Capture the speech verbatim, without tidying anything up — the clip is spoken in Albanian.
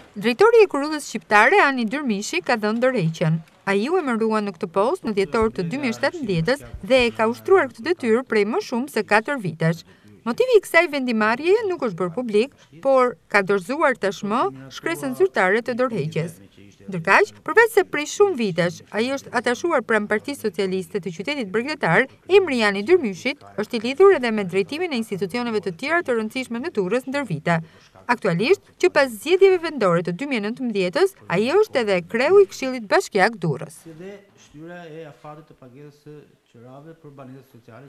Drejtori i Kurullës Shqiptare Ani Dyrmishi ka dhënë ndërheqjen. Ai u emëruan në këtë postë në dhjetor të dy mijë e shtatëmbëdhjetë dhe e ka ushtruar këtë detyrë prej më shumë se katër vitesh. Motivi i kësaj vendimarrjeje nuk është bërë publik, por ka dorëzuar tashmë shkresën zyrtare të dorëheqjes. Ndërkaq, përveç se prej shumë vitesh ai është atashuar pranë Partisë Socialiste të qytetit bregdetar, emri i Ani Dyrmishit është i lidhur edhe me drejtimin e institucioneve të tjera të rëndësishme në Durrës ndër vite. Aktualisht, që pas zgjedhjeve vendore të dy mijë e nëntëmbëdhjetës, ai është edhe kreu i Këshillit Bashkiak Durrës. Dhe shtyra e afatit të pagesës së qërave për banesat sociale